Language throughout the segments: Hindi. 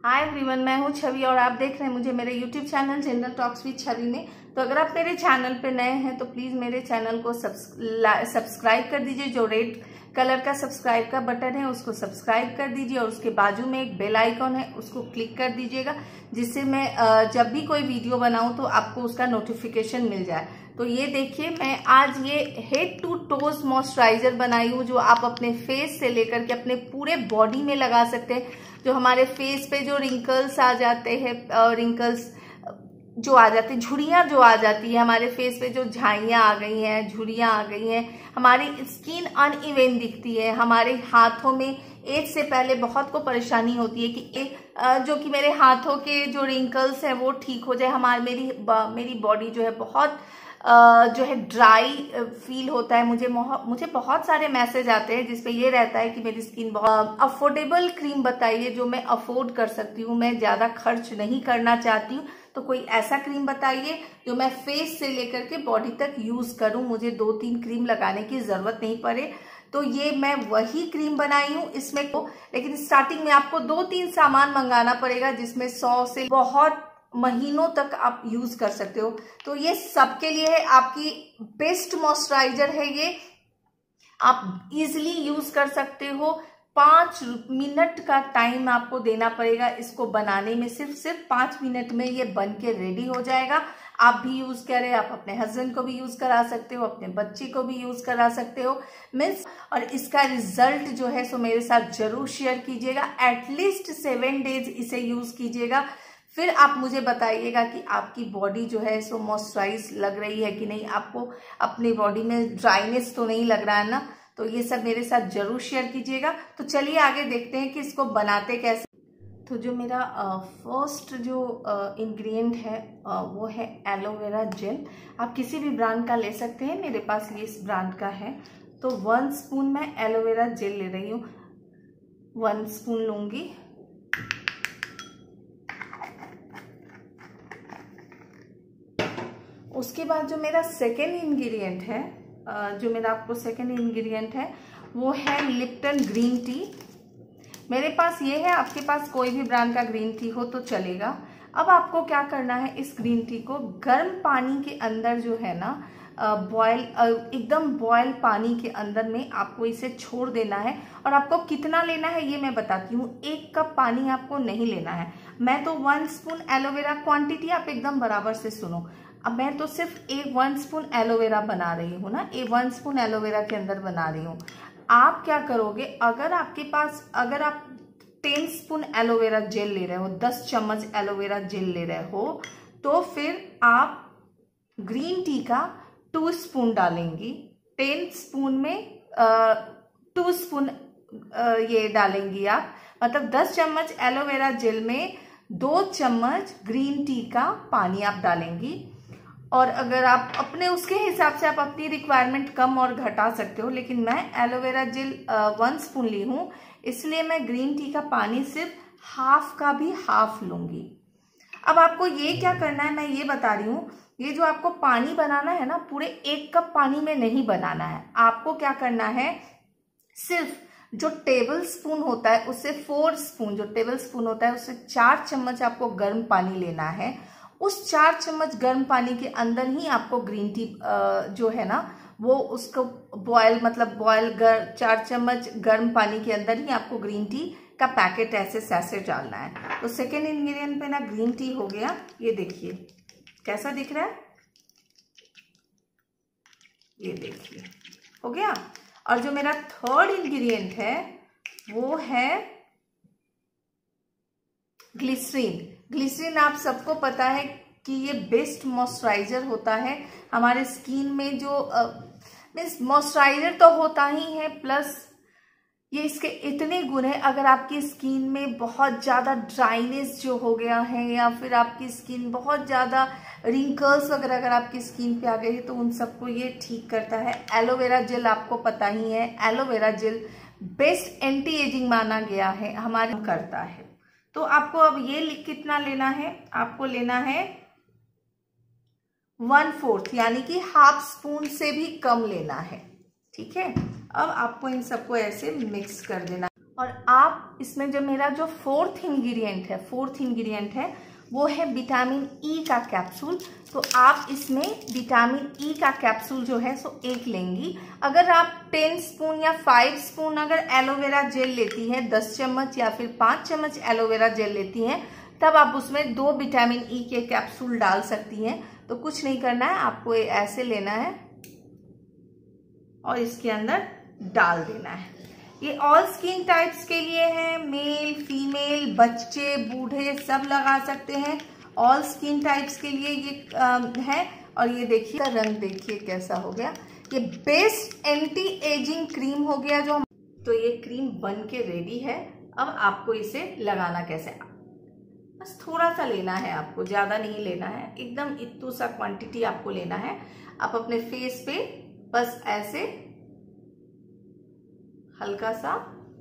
हाय एवरीवन, मैं हूं छवि और आप देख रहे हैं मुझे मेरे YouTube channel General Talks with Chhavi में। तो अगर आप मेरे चैनल पे नए हैं तो प्लीज मेरे चैनल को सब्सक्राइब कर दीजिए। जो रेड कलर का सब्सक्राइब का बटन है उसको सब्सक्राइब कर दीजिए और उसके बाजू में एक बेल आइकॉन है उसको क्लिक कर दीजिएगा, जिससे मैं जब भी कोई वीडियो बनाऊं तो आपको उसका नोटिफिकेशन मिल जाए। तो ये देखिए, मैं आज ये हेड टू टोज मॉइस्चराइजर बनाई हूँ, जो आप अपने फेस से लेकर के अपने पूरे बॉडी में लगा सकते हैं। जो हमारे फेस पे जो रिंकल्स आ जाते हैं, रिंकल्स जो आ जाते हैं, झुर्रियां जो आ जाती है हमारे फेस पे, जो झाइयां आ गई हैं, झुर्रियां आ गई हैं, हमारी स्किन अनइवन दिखती है, हमारे हाथों में एज से पहले बहुत को परेशानी होती है कि जो कि मेरे हाथों के जो रिंकल्स हैं वो ठीक हो जाए। मेरी बॉडी जो है बहुत जो है ड्राई फील होता है। मुझे बहुत सारे मैसेज आते हैं जिसपे ये रहता है कि मेरी स्किन बहुत अफोर्डेबल क्रीम बताइए जो मैं अफोर्ड कर सकती हूँ, मैं ज्यादा खर्च नहीं करना चाहती हूँ, तो कोई ऐसा क्रीम बताइए जो मैं फेस से लेकर के बॉडी तक यूज करूं, मुझे 2-3 क्रीम लगाने की जरूरत नहीं पड़े। तो ये मैं वही क्रीम बनाई हूँ इसमें को, लेकिन स्टार्टिंग में आपको 2-3 सामान मंगाना पड़ेगा जिसमें 100 से बहुत महीनों तक आप यूज कर सकते हो। तो ये सबके लिए है, आपकी बेस्ट मॉइस्चराइजर है ये, आप इजिली यूज कर सकते हो। 5 मिनट का टाइम आपको देना पड़ेगा इसको बनाने में, सिर्फ 5 मिनट में ये बन के रेडी हो जाएगा। आप भी यूज करें, आप अपने हस्बैंड को भी यूज करा सकते हो, अपने बच्चे को भी यूज करा सकते हो मीन्स। और इसका रिजल्ट जो है सो मेरे साथ जरूर शेयर कीजिएगा। एटलीस्ट 7 डेज इसे यूज कीजिएगा, फिर आप मुझे बताइएगा कि आपकी बॉडी जो है सो मॉइस्चराइज लग रही है कि नहीं, आपको अपनी बॉडी में ड्राइनेस तो नहीं लग रहा है ना। तो ये सब मेरे साथ जरूर शेयर कीजिएगा। तो चलिए आगे देखते हैं कि इसको बनाते कैसे। तो जो मेरा फर्स्ट जो इंग्रेडिएंट है वो है एलोवेरा जेल। आप किसी भी ब्रांड का ले सकते हैं, मेरे पास ये इस ब्रांड का है। तो 1 स्पून मैं एलोवेरा जेल ले रही हूँ, 1 स्पून लूंगी। उसके बाद जो मेरा सेकेंड इंग्रेडिएंट है, वो है लिप्टन ग्रीन टी। मेरे पास ये है, आपके पास कोई भी ब्रांड का ग्रीन टी हो तो चलेगा। अब आपको क्या करना है, इस ग्रीन टी को गर्म पानी के अंदर जो है ना, एकदम बॉयल पानी के अंदर में आपको इसे छोड़ देना है। और आपको कितना लेना है ये मैं बताती हूँ। 1 कप पानी आपको नहीं लेना है। मैं तो 1 स्पून एलोवेरा, क्वांटिटी आप एकदम बराबर से सुनो। अब मैं तो सिर्फ 1 स्पून एलोवेरा बना रही हूँ ना, 1 स्पून एलोवेरा के अंदर बना रही हूँ। आप क्या करोगे, अगर आप 10 स्पून एलोवेरा जेल ले रहे हो, 10 चम्मच एलोवेरा जेल ले रहे हो, तो फिर आप ग्रीन टी का 2 स्पून डालेंगी। 10 स्पून में 2 स्पून ये डालेंगी आप, मतलब 10 चम्मच एलोवेरा जेल में 2 चम्मच ग्रीन टी का पानी आप डालेंगी। और अगर आप अपने उसके हिसाब से आप अपनी रिक्वायरमेंट कम और घटा सकते हो, लेकिन मैं एलोवेरा जेल 1 स्पून ली हूँ, इसलिए मैं ग्रीन टी का पानी सिर्फ हाफ का भी हाफ लूंगी। अब आपको ये क्या करना है मैं ये बता रही हूँ। ये जो आपको पानी बनाना है ना, पूरे 1 कप पानी में नहीं बनाना है। आपको क्या करना है, सिर्फ जो टेबल स्पून होता है उससे 4 स्पून, जो टेबल स्पून होता है उससे 4 चम्मच आपको गर्म पानी लेना है। उस 4 चम्मच गर्म पानी के अंदर ही आपको ग्रीन टी जो है ना वो उसको बॉयल 4 चम्मच गर्म पानी के अंदर ही आपको ग्रीन टी का पैकेट ऐसे सैशे डालना है। तो सेकेंड इंग्रेडिएंट पे ना ग्रीन टी हो गया। ये देखिए कैसा दिख रहा है, ये देखिए हो गया। और जो मेरा थर्ड इंग्रेडिएंट है वो है ग्लिसरीन। ग्लिसरीन आप सबको पता है कि ये बेस्ट मॉइस्चराइजर होता है हमारे स्किन में। जो मीन्स मॉइस्चराइजर तो होता ही है, प्लस ये इसके इतने गुण है। अगर आपकी स्किन में बहुत ज़्यादा ड्राइनेस जो हो गया है, या फिर आपकी स्किन बहुत ज़्यादा रिंकल्स वगैरह अगर आपकी स्किन पे आ गई है, तो उन सबको ये ठीक करता है। एलोवेरा जेल आपको पता ही है, aloe vera gel best anti ageing माना गया है, हमारे करता है। तो आपको अब ये कितना लेना है, आपको लेना है 1/4, यानी कि हाफ स्पून से भी कम लेना है। ठीक है, अब आपको इन सबको ऐसे मिक्स कर देना। और आप इसमें जो मेरा जो फोर्थ इंग्रेडिएंट है वो है विटामिन ई का कैप्सूल। तो आप इसमें विटामिन ई का कैप्सूल जो है सो 1 लेंगी। अगर आप 10 स्पून या 5 स्पून अगर एलोवेरा जेल लेती हैं, 10 चम्मच या फिर 5 चम्मच एलोवेरा जेल लेती हैं, तब आप उसमें 2 विटामिन ई के कैप्सूल डाल सकती हैं। तो कुछ नहीं करना है, आपको ऐसे लेना है और इसके अंदर डाल देना है। ये ऑल स्किन टाइप्स के लिए है, मेल फीमेल बच्चे बूढ़े सब लगा सकते हैं। ऑल स्किन टाइप्स के लिए ये है। और ये देखिए रंग देखिए कैसा हो गया। ये बेस्ट एंटी एजिंग क्रीम हो गया जो। तो ये क्रीम बन के रेडी है। अब आपको इसे लगाना कैसे, बस थोड़ा सा लेना है आपको, ज्यादा नहीं लेना है, एकदम इतना सा क्वांटिटी आपको लेना है। आप अपने फेस पे बस ऐसे हल्का सा।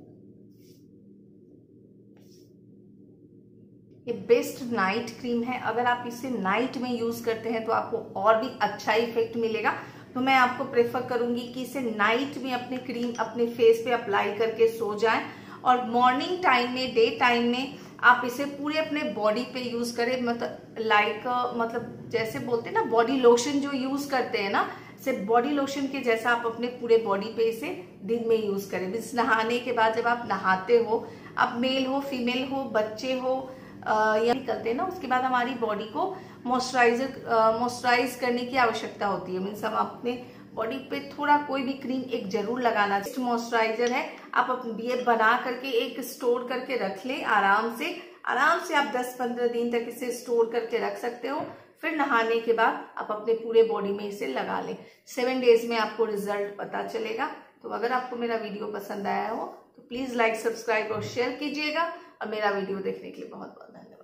ये बेस्ट नाइट क्रीम है। अगर आप इसे नाइट में यूज करते हैं तो आपको और भी अच्छा इफेक्ट मिलेगा। तो मैं आपको प्रेफर करूंगी कि इसे नाइट में अपने क्रीम अपने फेस पे अप्लाई करके सो जाएं और मॉर्निंग टाइम में, डे टाइम में आप इसे पूरे अपने बॉडी पे यूज करें। मतलब जैसे बोलते हैं ना बॉडी लोशन जो यूज करते हैं ना, सिर्फ बॉडी लोशन के जैसा आप अपने पूरे बॉडी पे इसे दिन में यूज करें। बस नहाने के बाद जब आप नहाते हो, आप मेल हो फीमेल हो बच्चे हो या करते हैं ना, उसके बाद हमारी बॉडी को मॉइस्चराइज करने की आवश्यकता होती है। मीन्स हम अपने बॉडी पे थोड़ा कोई भी क्रीम एक जरूर लगाना चाहिए। मॉइस्चराइजर है, आप ये बना करके एक स्टोर करके रख ले आराम से आप 10-15 दिन तक इसे स्टोर करके रख सकते हो। फिर नहाने के बाद आप अपने पूरे बॉडी में इसे लगा लें। 7 डेज में आपको रिजल्ट पता चलेगा। तो अगर आपको मेरा वीडियो पसंद आया हो तो प्लीज लाइक सब्सक्राइब और शेयर कीजिएगा। और मेरा वीडियो देखने के लिए बहुत बहुत धन्यवाद।